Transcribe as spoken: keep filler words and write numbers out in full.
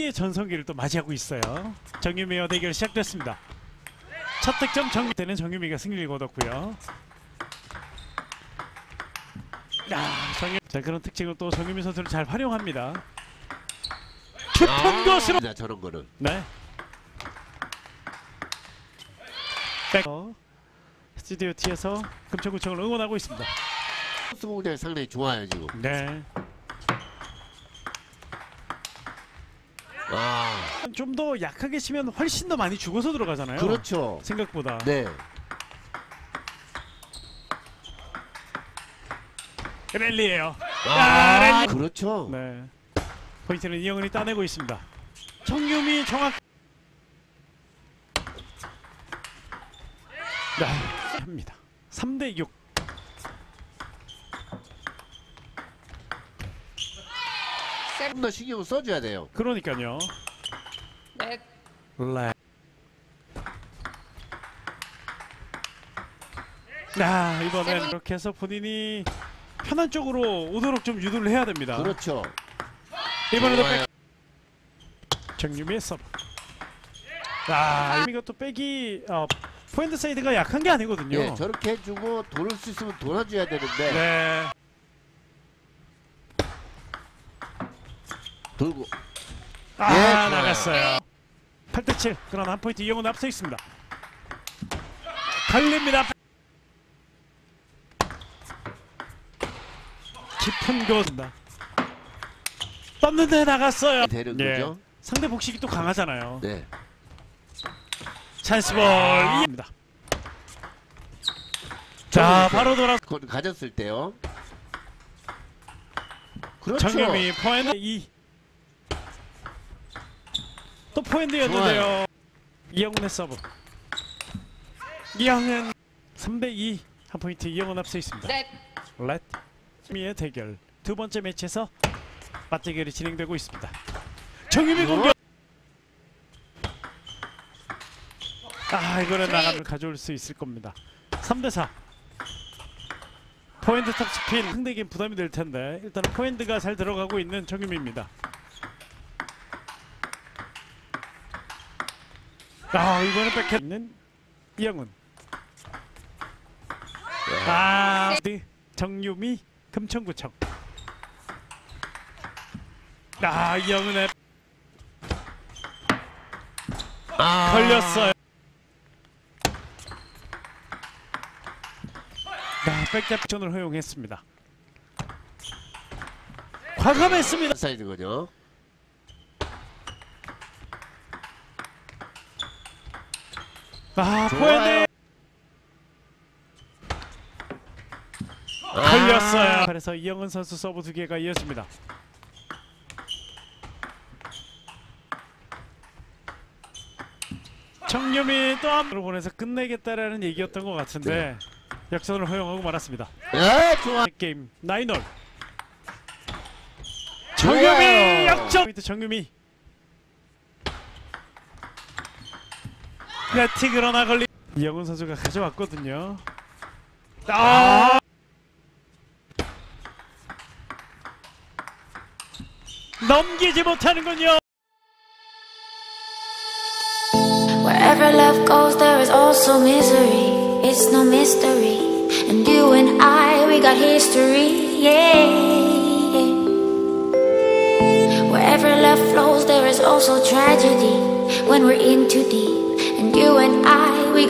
전성기를 또 맞이하고 있어요. 정유미와 대결 시작됐습니다. 첫 득점 정유미는 정유미가 승리를 거뒀고요. 야, 정유... 자, 그런 특징을 또 정유미 선수를 잘 활용합니다. 깊은 곳으로 아, 저런 거는. 네. 백. 스튜디오 T에서 금천구청을 응원하고 있습니다. 수공장 상당히 좋아요 지금. 네. 아, 좀 더 약하게 치면 훨씬 더 많이 죽어서 들어가잖아요. 그렇죠. 생각보다. 네. 랠리예요. 아, 아, 랠리. 그렇죠. 네. 포인트는 이영은이 따내고 있습니다. 정유미 정확. 네. 합니다. 삼 대 육. 조금 더 신경을 써줘야 돼요. 그러니까요. 네. 네. 아, 이번엔 이렇게 해서 본인이 편한 쪽으로 오도록 좀 유도를 해야 됩니다. 그렇죠. 이번에도 좋아요. 백. 정유미의 서브. 아, 이것도 백이 어, 포핸드 사이드가 약한 게 아니거든요. 예, 저렇게 해주고 돌을 수 있으면 돌아줘야 되는데. 네. 돌고. 아, 예, 나갔어요. 팔 대 칠. 그러나 한 포인트 이영은 앞서 있습니다. 걸립니다. 깊은 곳입니다. 떴는데 나갔어요. 되는 예. 거죠. 상대 복식이 또 강하잖아요. 네. 찬스볼입니다. 자, 바로 돌아. 그걸 가졌을 때요. 그렇죠. 정유미 포핸드 이. 또 포핸드였는데요. 좋아요. 이영은의 서브. 이영은 삼 대 이. 한 포인트 이영은 앞서 있습니다. 네. 렛 미의 대결 두 번째 매치에서 맞대결이 진행되고 있습니다. 정유미 공격. 아, 이거는 나감을 가져올 수 있을 겁니다. 삼 대 사. 포핸드 탑스핀 상대에겐 부담이 될 텐데 일단은 포핸드가 잘 들어가고 있는 정유미입니다. 아, 이번에 백헤드 있는 이영은. 아, 정유미 금천구청. 아, 이영은의 아, 걸렸어요. 아, 백잡전을 허용했습니다. 과감했습니다. 사이드 거죠. 아, 좋아요. 포핸드 걸렸어요. 그래서 이영은 선수 서브 두 개가 이어집니다. 정유미 또 한 번으로 보내서 끝내겠다라는 얘기였던 것 같은데 역전을 허용하고 말았습니다. 예, 좋아. 게임 나인홀. 좋아요. 정유미 역전. 포인트 정유미. 네티 그러나 걸리. 이영은 선수가 가져왔거든요. 아. 넘기지 못하는군요. Wherever love goes, there is also misery. It's no mystery. And you and I, we got history. Yeah. Wherever love flows, there is also tragedy. When we're in too deep. And you and I, we